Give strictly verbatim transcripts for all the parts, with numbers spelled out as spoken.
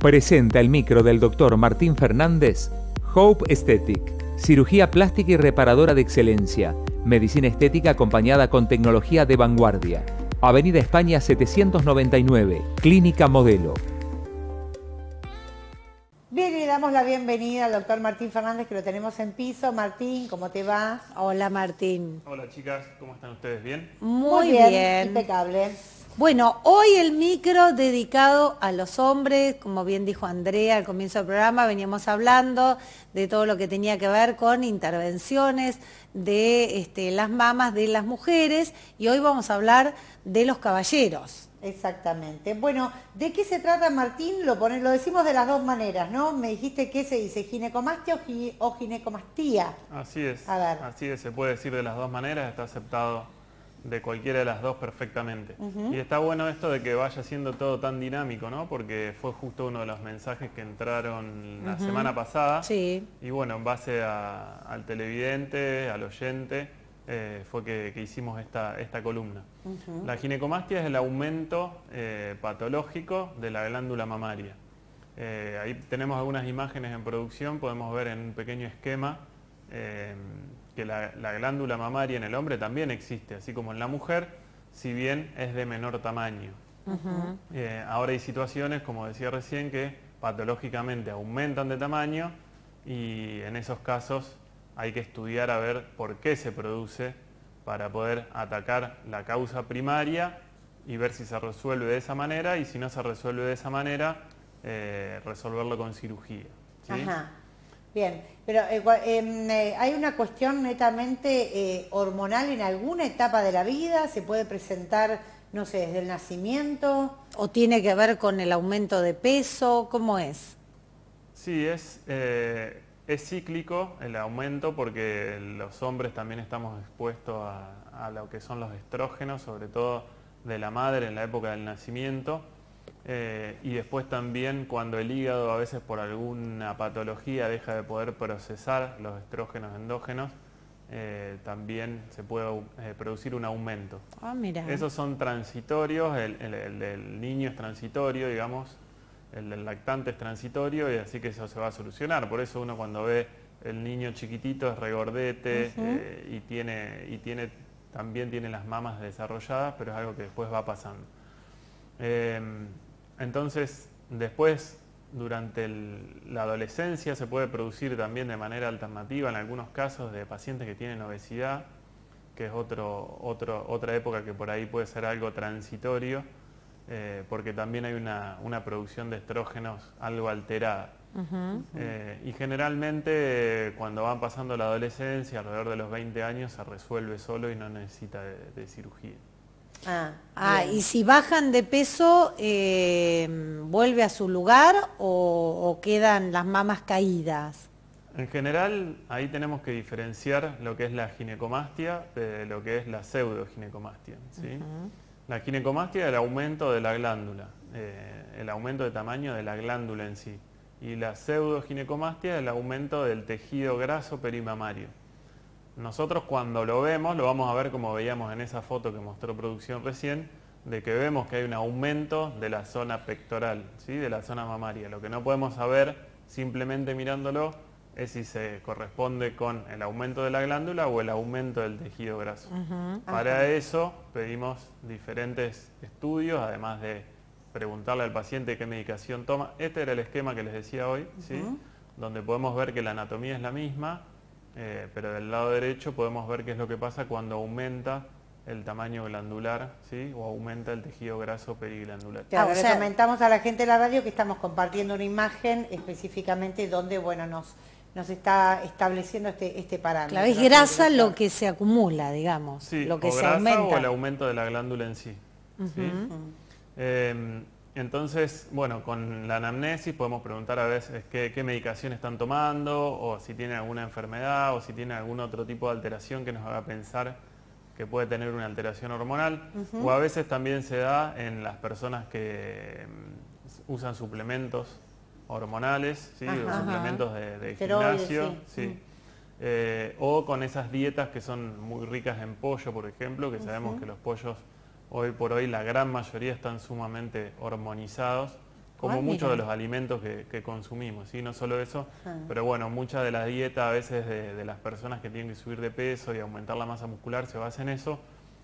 Presenta el micro del doctor Martín Fernández, Hope Aesthetic, cirugía plástica y reparadora de excelencia, medicina estética acompañada con tecnología de vanguardia. Avenida España setecientos noventa y nueve, Clínica Modelo. Bien, y damos la bienvenida al doctor Martín Fernández, que lo tenemos en piso. Martín, ¿cómo te va? Hola, Martín. Hola, chicas, ¿cómo están ustedes? ¿Bien? Muy, Muy bien, bien. impecable. Bueno, hoy el micro dedicado a los hombres, como bien dijo Andrea al comienzo del programa, veníamos hablando de todo lo que tenía que ver con intervenciones de este, las mamas de las mujeres, y hoy vamos a hablar de los caballeros. Exactamente. Bueno, ¿de qué se trata, Martín? Lo, pone, lo decimos de las dos maneras, ¿no? Me dijiste que se dice ginecomastia o, gi, o ginecomastía. Así es, a ver. así es, se puede decir de las dos maneras, está aceptado de cualquiera de las dos perfectamente. Uh-huh. Y está bueno esto de que vaya siendo todo tan dinámico, ¿no? Porque fue justo uno de los mensajes que entraron la uh-huh. semana pasada. Sí. Y bueno, en base a, al televidente, al oyente, eh, fue que, que hicimos esta, esta columna. Uh-huh. La ginecomastia es el aumento eh, patológico de la glándula mamaria. Eh, ahí tenemos algunas imágenes en producción, podemos ver en un pequeño esquema eh, que la, la glándula mamaria en el hombre también existe, así como en la mujer, si bien es de menor tamaño. Uh-huh. eh, ahora hay situaciones, como decía recién, que patológicamente aumentan de tamaño, y en esos casos hay que estudiar a ver por qué se produce para poder atacar la causa primaria y ver si se resuelve de esa manera, y si no se resuelve de esa manera, eh, resolverlo con cirugía, ¿sí? Ajá. Bien, pero eh, eh, ¿hay una cuestión netamente eh, hormonal en alguna etapa de la vida? ¿Se puede presentar, no sé, desde el nacimiento? ¿O tiene que ver con el aumento de peso? ¿Cómo es? Sí, es, eh, es cíclico el aumento, porque los hombres también estamos expuestos a, a lo que son los estrógenos, sobre todo de la madre en la época del nacimiento. Eh, y después también cuando el hígado a veces por alguna patología deja de poder procesar los estrógenos endógenos, eh, también se puede eh, producir un aumento. Ah, mira. Esos son transitorios, el, el, el del niño es transitorio, digamos, el del lactante es transitorio, y así que eso se va a solucionar. Por eso uno cuando ve el niño chiquitito es regordete, uh-huh. eh, y, tiene, y tiene, también tiene las mamas desarrolladas, pero es algo que después va pasando. Eh, Entonces, después, durante el, la adolescencia, se puede producir también de manera alternativa en algunos casos de pacientes que tienen obesidad, que es otro, otro, otra época que por ahí puede ser algo transitorio, eh, porque también hay una, una producción de estrógenos algo alterada. Uh-huh. Eh, y generalmente, eh, cuando van pasando la adolescencia, alrededor de los veinte años, se resuelve solo y no necesita de, de cirugía. Ah, ah, y si bajan de peso, eh, ¿vuelve a su lugar o, o quedan las mamas caídas? En general, ahí tenemos que diferenciar lo que es la ginecomastia de lo que es la pseudoginecomastia, ¿sí? Uh-huh. La ginecomastia es el aumento de la glándula, eh, el aumento de tamaño de la glándula en sí. Y la pseudoginecomastia es el aumento del tejido graso perimamario. Nosotros cuando lo vemos, lo vamos a ver como veíamos en esa foto que mostró producción recién, de que vemos que hay un aumento de la zona pectoral, ¿sí? De la zona mamaria. Lo que no podemos saber simplemente mirándolo es si se corresponde con el aumento de la glándula o el aumento del tejido graso. Uh-huh. Para uh-huh. eso pedimos diferentes estudios, además de preguntarle al paciente qué medicación toma. Este era el esquema que les decía hoy, ¿sí? Uh-huh. Donde podemos ver que la anatomía es la misma, Eh, pero del lado derecho podemos ver qué es lo que pasa cuando aumenta el tamaño glandular, ¿sí? O aumenta el tejido graso periglandular. Claro, ah, o sea, comentamos a la gente de la radio que estamos compartiendo una imagen específicamente donde, bueno, nos, nos está estableciendo este, este parámetro. Claro, es grasa lo que se acumula, digamos, sí, lo que o se grasa aumenta. O el aumento de la glándula en sí. Uh-huh. ¿Sí? Uh-huh. eh, Entonces, bueno, con la anamnesis podemos preguntar a veces qué, qué medicación están tomando, o si tienen alguna enfermedad, o si tienen algún otro tipo de alteración que nos haga pensar que puede tener una alteración hormonal. Uh-huh. O a veces también se da en las personas que um, usan suplementos hormonales, ¿sí? Ajá, o suplementos de, de gimnasio. Sí. Sí. Uh-huh. eh, o con esas dietas que son muy ricas en pollo, por ejemplo, que uh-huh. sabemos que los pollos hoy por hoy la gran mayoría están sumamente hormonizados, como Ah, muchos mira. de los alimentos que, que consumimos, ¿sí? No solo eso, Ah. pero bueno, mucha de la dieta a veces de, de las personas que tienen que subir de peso y aumentar la masa muscular se basa en eso,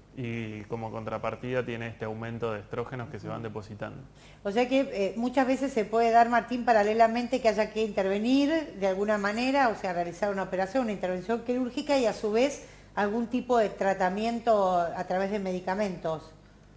y como contrapartida tiene este aumento de estrógenos que se van depositando. O sea que eh, muchas veces se puede dar, Martín, paralelamente que haya que intervenir de alguna manera, o sea, realizar una operación, una intervención quirúrgica y a su vez algún tipo de tratamiento a través de medicamentos.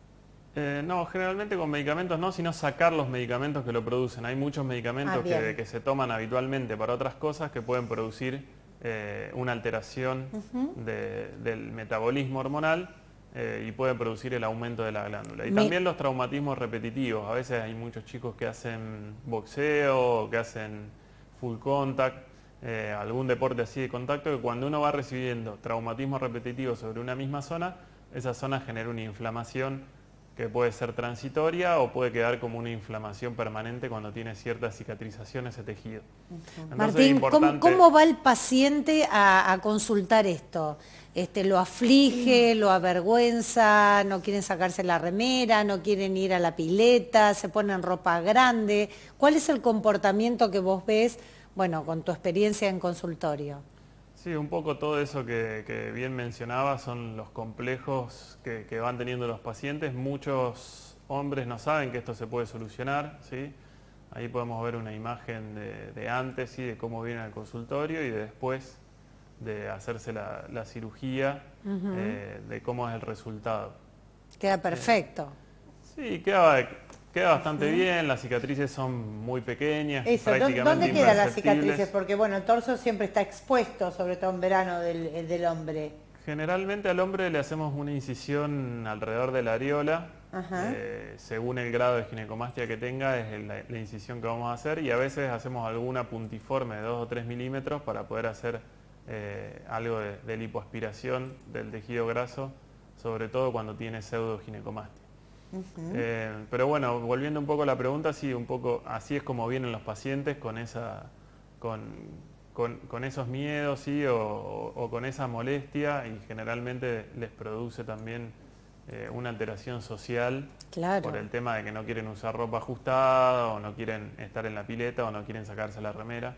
Eh, no, generalmente con medicamentos no, sino sacar los medicamentos que lo producen. Hay muchos medicamentos Ah, bien. que, que se toman habitualmente para otras cosas que pueden producir eh, una alteración de- del metabolismo hormonal eh, y pueden producir el aumento de la glándula. Y Me- también los traumatismos repetitivos. A veces hay muchos chicos que hacen boxeo, que hacen full contact, eh, algún deporte así de contacto, que cuando uno va recibiendo traumatismos repetitivos sobre una misma zona, esa zona genera una inflamación que puede ser transitoria o puede quedar como una inflamación permanente cuando tiene cierta cicatrización ese tejido. Entonces, es Martín, ¿cómo, importante- cómo va el paciente a, a consultar esto? Este, ¿Lo aflige, lo avergüenza, no quieren sacarse la remera, no quieren ir a la pileta, se ponen ropa grande? ¿Cuál es el comportamiento que vos ves, bueno, con tu experiencia en consultorio? Sí, un poco todo eso que, que bien mencionaba son los complejos que, que van teniendo los pacientes. Muchos hombres no saben que esto se puede solucionar, ¿sí? Ahí podemos ver una imagen de, de antes, ¿sí? De cómo viene al consultorio y de después de hacerse la, la cirugía, eh, de cómo es el resultado. Queda perfecto. Sí, queda, queda bastante bien, las cicatrices son muy pequeñas, Eso, ¿dó- prácticamente ¿dónde quedan las imperceptibles. cicatrices? Porque bueno, el torso siempre está expuesto, sobre todo en verano del, el del hombre. Generalmente al hombre le hacemos una incisión alrededor de la areola, Ajá. eh, según el grado de ginecomastia que tenga es el- la, la incisión que vamos a hacer, y a veces hacemos alguna puntiforme de dos o tres milímetros para poder hacer eh, algo de, de lipoaspiración del tejido graso, sobre todo cuando tiene pseudoginecomastia. Eh, pero bueno, volviendo un poco a la pregunta, sí, un poco así es como vienen los pacientes con esa, con, con, con esos miedos, sí, o, o- o con esa molestia, y generalmente les produce también eh, una alteración social Claro. por el tema de que no quieren usar ropa ajustada, o no quieren estar en la pileta, o no quieren sacarse la remera.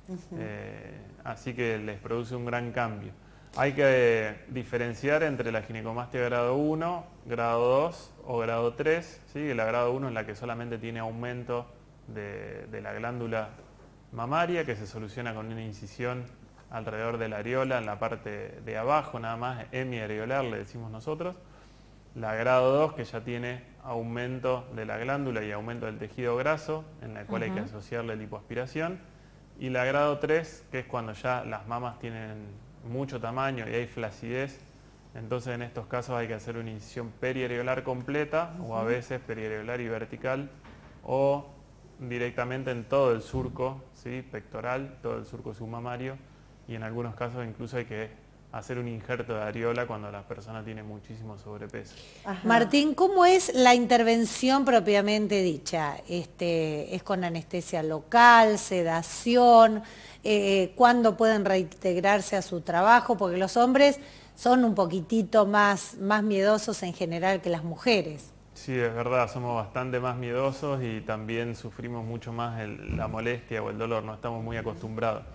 Eh, así que les produce un gran cambio. Hay que eh, diferenciar entre la ginecomastia grado uno, grado dos o grado tres, ¿sí? La grado uno es la que solamente tiene aumento de, de la glándula mamaria, que se soluciona con una incisión alrededor de la areola en la parte de abajo, nada más, hemiareolar le decimos nosotros. La grado dos, que ya tiene aumento de la glándula y aumento del tejido graso, en la cual hay que asociarle lipoaspiración. Y la grado tres, que es cuando ya las mamas tienen mucho tamaño y hay flacidez, entonces en estos casos hay que hacer una incisión periareolar completa, o a veces periareolar y vertical, o directamente en todo el surco, ¿sí? Pectoral, todo el surco submamario, y en algunos casos incluso hay que hacer un injerto de areola cuando la persona tiene muchísimo sobrepeso. Ajá. Martín, ¿cómo es la intervención propiamente dicha? Este, ¿Es con anestesia local, sedación? Eh, ¿Cuándo pueden reintegrarse a su trabajo? Porque los hombres son un poquitito más, más miedosos en general que las mujeres. Sí, es verdad, somos bastante más miedosos y también sufrimos mucho más el- la molestia o el dolor, no estamos muy acostumbrados.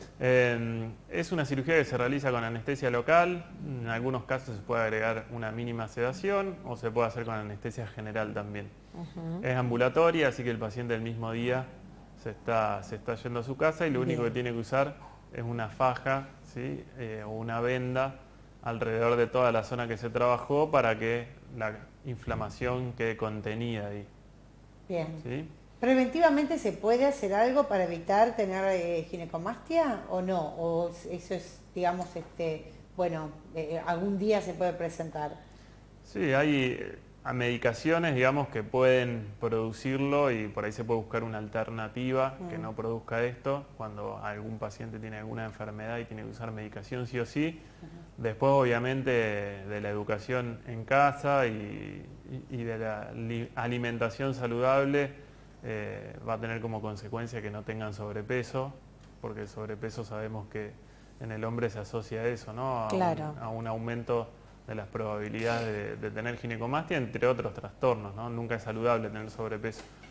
Eh, es una cirugía que se realiza con anestesia local, en algunos casos se puede agregar una mínima sedación o se puede hacer con anestesia general también. Es ambulatoria, así que el paciente el mismo día se está, se está yendo a su casa y lo único que tiene que usar es una faja, ¿sí? Eh, o una venda alrededor de toda la zona que se trabajó para que la inflamación quede contenida ahí. Bien. ¿Sí? ¿Preventivamente se puede hacer algo para evitar tener eh, ginecomastia o no? ¿O eso es, digamos, este, bueno, eh, algún día se puede presentar? Sí, hay eh, a medicaciones, digamos, que pueden producirlo y por ahí se puede buscar una alternativa que no produzca esto cuando algún paciente tiene alguna enfermedad y tiene que usar medicación sí o sí. Después, obviamente, de la educación en casa y, y- y de la li- alimentación saludable, eh, va a tener como consecuencia que no tengan sobrepeso, porque el sobrepeso sabemos que en el hombre se asocia a eso, ¿no? A un- Claro. a un aumento de las probabilidades de, de tener ginecomastia, entre otros trastornos, ¿no? Nunca es saludable tener sobrepeso.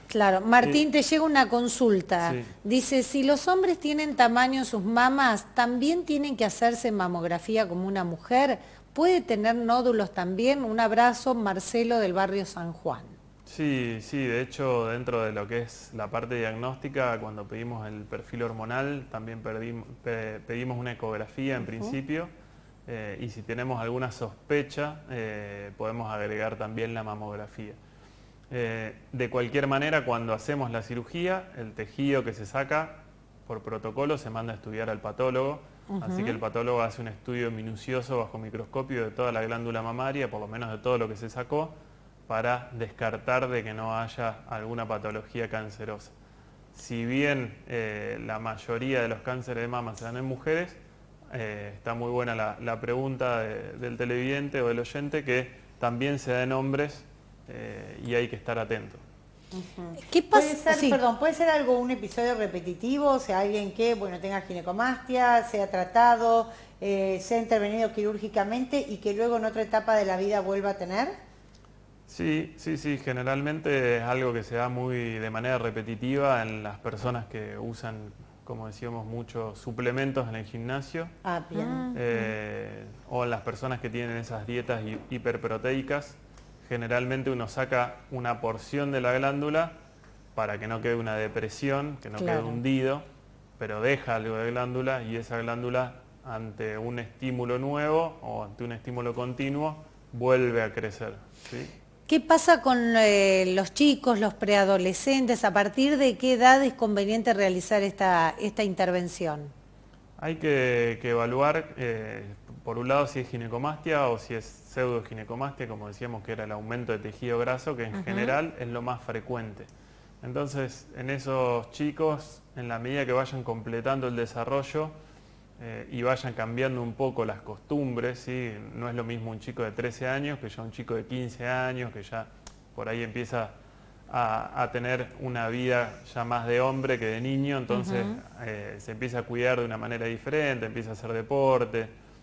Claro, Martín, te llega una consulta. Sí. Dice, si los hombres tienen tamaño en sus mamas, ¿también tienen que hacerse mamografía como una mujer? ¿Puede tener nódulos también? Un abrazo, Marcelo del barrio San Juan. Sí, sí, de hecho dentro de lo que es la parte diagnóstica, cuando pedimos el perfil hormonal, también pedimos, pedimos una ecografía en uh-huh. principio, eh, y si tenemos alguna sospecha, eh, podemos agregar también la mamografía. Eh, de cualquier manera, cuando hacemos la cirugía, el tejido que se saca por protocolo se manda a estudiar al patólogo, uh-huh. así que el patólogo hace un estudio minucioso bajo microscopio de toda la glándula mamaria, por lo menos de todo lo que se sacó, para descartar de que no haya alguna patología cancerosa. Si bien eh, la mayoría de los cánceres de mama se dan en mujeres, eh, está muy buena la, la pregunta de, del televidente o del oyente, que también se da en hombres, Eh, y hay que estar atento. Uh-huh. ¿Qué pasa? ¿Puede ser, sí. perdón, ¿puede ser algo, un episodio repetitivo? O sea, alguien que, bueno, tenga ginecomastia, sea tratado, eh, sea intervenido quirúrgicamente y que luego en otra etapa de la vida vuelva a tener? Sí, sí, sí, generalmente es algo que se da muy de manera repetitiva en las personas que usan, como decíamos, muchos suplementos en el gimnasio. Ah, bien. Eh, o en las personas que tienen esas dietas hiperproteicas. Generalmente uno saca una porción de la glándula para que no quede una depresión, que no claro. quede hundido, pero deja algo de glándula y esa glándula ante un estímulo nuevo o ante un estímulo continuo vuelve a crecer. ¿Sí? ¿Qué pasa con eh, los chicos, los preadolescentes? ¿A partir de qué edad es conveniente realizar esta, esta intervención? Hay que, que evaluar, eh, por un lado, si es ginecomastia o si es pseudoginecomastia, como decíamos que era el aumento de tejido graso, que en uh-huh. general es lo más frecuente. Entonces, en esos chicos, en la medida que vayan completando el desarrollo eh, y vayan cambiando un poco las costumbres, ¿sí? No es lo mismo un chico de trece años que ya un chico de quince años, que ya por ahí empieza a, a tener una vida ya más de hombre que de niño, entonces uh-huh. eh, se empieza a cuidar de una manera diferente, empieza a hacer deporte,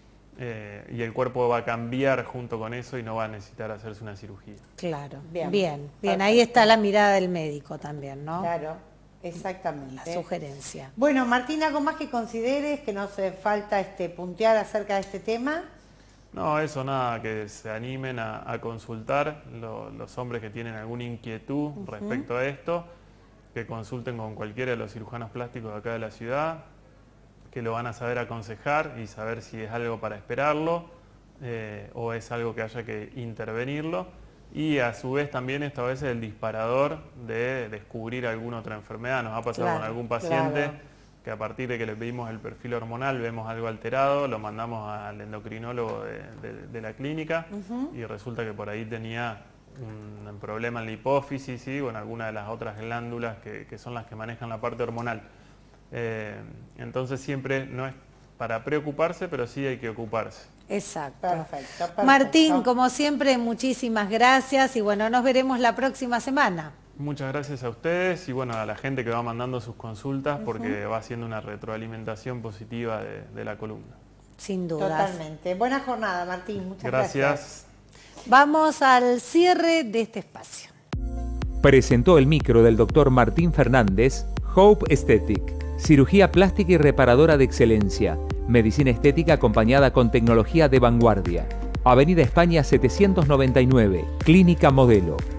eh, y el cuerpo va a cambiar junto con eso y no va a necesitar hacerse una cirugía. Claro, bien, bien, bien. Ahí está la mirada del médico también, ¿no? Claro, exactamente. La sugerencia. Bueno, Martín, ¿algo más que consideres que nos falta este, puntear acerca de este tema? No, eso nada, que se animen a, a consultar lo, los hombres que tienen alguna inquietud uh-huh. respecto a esto, que consulten con cualquiera de los cirujanos plásticos de acá de la ciudad, que lo van a saber aconsejar y saber si es algo para esperarlo eh, o es algo que haya que intervenirlo. Y a su vez también esta vez es el disparador de descubrir alguna otra enfermedad. Nos ha pasado claro, con algún paciente claro. que a partir de que le pedimos el perfil hormonal vemos algo alterado, lo mandamos al endocrinólogo de, de, de la clínica uh-huh. y resulta que por ahí tenía un, un problema en la hipófisis, ¿sí? O en alguna de las otras glándulas que, que son las que manejan la parte hormonal. Eh, entonces siempre no es para preocuparse, pero sí hay que ocuparse. Exacto. Perfecto, perfecto. Martín, como siempre, muchísimas gracias y bueno, nos veremos la próxima semana. Muchas gracias a ustedes y bueno, a la gente que va mandando sus consultas porque uh-huh. va haciendo una retroalimentación positiva de, de la columna. Sin duda. Totalmente. Buena jornada, Martín. Muchas gracias. gracias. Vamos al cierre de este espacio. Presentó el micro del doctor Martín Fernández, Hope Aesthetic, cirugía plástica y reparadora de excelencia, medicina estética acompañada con tecnología de vanguardia. Avenida España setecientos noventa y nueve, Clínica Modelo.